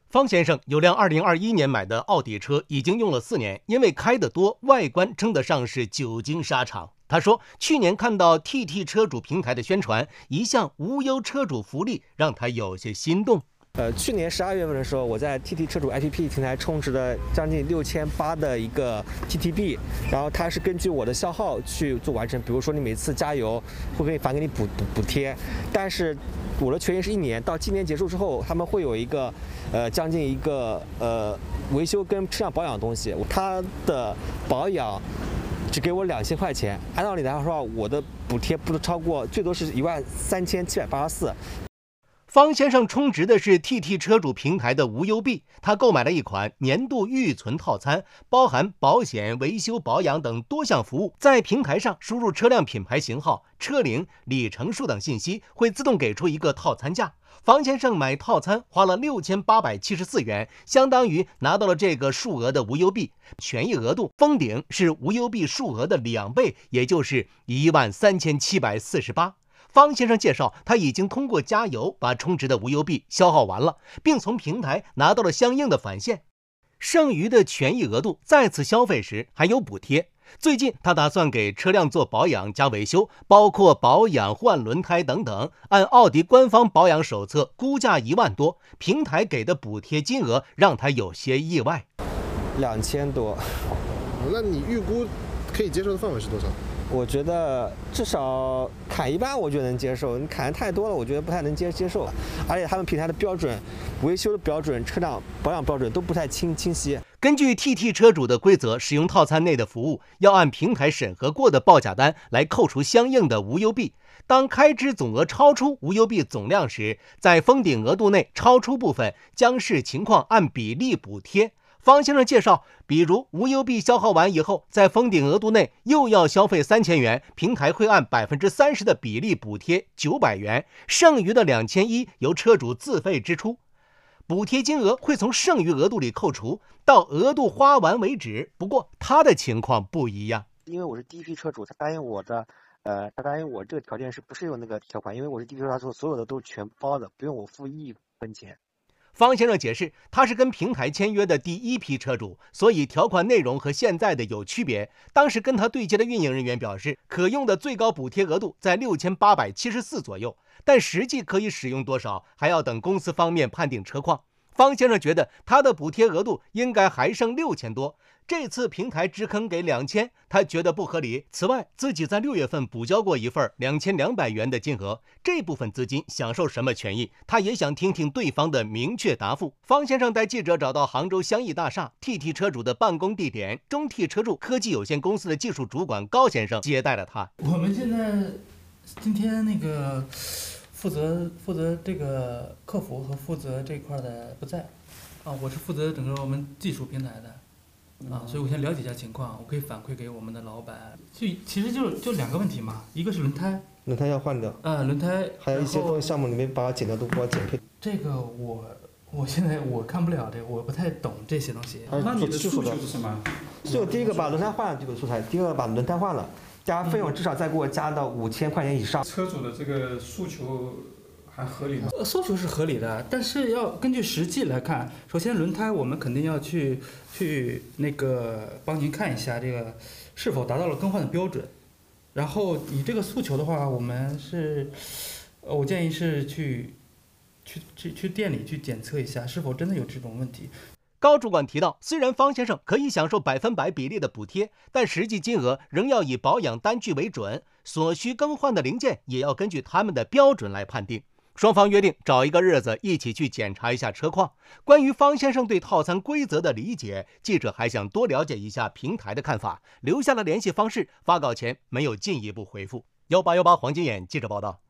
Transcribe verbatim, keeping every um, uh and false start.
方先生有辆二零二一年买的奥迪车，已经用了四年，因为开得多，外观称得上是久经沙场。他说，去年看到 T T 车主平台的宣传，一项无忧车主福利让他有些心动。 呃，去年十二月份的时候，我在 T T 车主 A P P 平台充值了将近六千八的一个 T T B， 然后它是根据我的消耗去做完成。比如说你每次加油会给你返给你补补补贴，但是我的权益是一年，到今年结束之后，他们会有一个呃将近一个呃维修跟车辆保养的东西，它的保养只给我两千块钱，按道理来说，我的补贴不超过最多是一万三千七百八十四。 方先生充值的是 T T 车主平台的无忧币，他购买了一款年度预存套餐，包含保险、维修、保养等多项服务。在平台上输入车辆品牌、型号、车龄、里程数等信息，会自动给出一个套餐价。方先生买套餐花了六千八百七十四元，相当于拿到了这个数额的无忧币，权益额度封顶是无忧币数额的两倍，也就是一万三千七百四十八。方先生介绍，他已经通过加油把充值的无忧币消耗完了，并从平台拿到了相应的返现，剩余的权益额度再次消费时还有补贴。最近他打算给车辆做保养加维修，包括保养、换轮胎等等，按奥迪官方保养手册估价一万多，平台给的补贴金额让他有些意外， 两千多。 那你预估可以接受的范围是多少？ 我觉得至少砍一半，我觉得能接受。你砍的太多了，我觉得不太能接接受。而且他们平台的标准、维修的标准、车辆保养标准都不太清清晰。 根据 T T 车主的规则，使用套餐内的服务要按平台审核过的报价单来扣除相应的无忧币。当开支总额超出无忧币总量时，在封顶额度内超出部分将视情况按比例补贴。方先生介绍，比如无忧币消耗完以后，在封顶额度内又要消费三千元，平台会按百分之三十的比例补贴九百元，剩余的两千一由车主自费支出。补贴金额会从剩余额度里扣除，到额度花完为止。不过他的情况不一样， 因为我是第一批车主，他答应我的，呃，他答应我这个条件是不适用那个条款，因为我是第一批车主，他说所有的都全包的，不用我付一分钱。 方先生解释，他是跟平台签约的第一批车主，所以条款内容和现在的有区别。当时跟他对接的运营人员表示，可用的最高补贴额度在六千八百七十四左右，但实际可以使用多少，还要等公司方面判定车况。方先生觉得他的补贴额度应该还剩六千多，这次平台只肯给两千，他觉得不合理。此外，自己在六月份补交过一份两千两百元的金额，这部分资金享受什么权益？他也想听听对方的明确答复。方先生带记者找到杭州香逸大厦 T T 车主的办公地点，中 T 车主科技有限公司的技术主管高先生接待了他。 我们现在今天那个负责负责这个客服和负责这块的不在，啊，我是负责整个我们技术平台的，啊，所以我先了解一下情况，我可以反馈给我们的老板。就其实就就两个问题嘛，一个是轮胎， 轮胎要换掉， 呃，轮胎， 还有一些东西项目里面把它剪掉都给我减配。 这个我我现在我看不了这个，我不太懂这些东西。 那你的诉求是什么？ 就第一个把轮胎换了这个素材，第二个把轮胎换了。加费用至少再给我加到五千块钱以上。 车主的这个诉求还合理吗？ 呃，诉求是合理的，但是要根据实际来看。首先，轮胎我们肯定要去去那个帮您看一下这个是否达到了更换的标准。然后你这个诉求的话，我们是，呃，我建议是去去去去店里去检测一下，是否真的有这种问题。 高主管提到，虽然方先生可以享受百分百比例的补贴，但实际金额仍要以保养单据为准，所需更换的零件也要根据他们的标准来判定。双方约定找一个日子一起去检查一下车况。关于方先生对套餐规则的理解，记者还想多了解一下平台的看法，留下了联系方式，发稿前没有进一步回复。幺八幺八黄金眼记者报道。